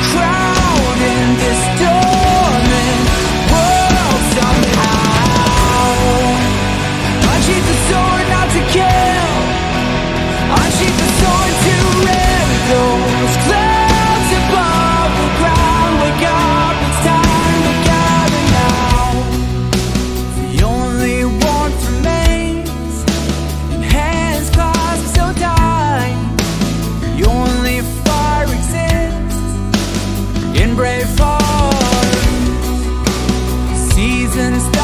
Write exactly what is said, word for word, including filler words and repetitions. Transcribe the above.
crown in this dormant world somehow. Unsheath the sword not to kill, unsheath the sword to rend those clouds above the ground. Wake up, it's time to gather now. The only warmth remains in hands clasped so tight. The only fire exists in brave hearts. Seasons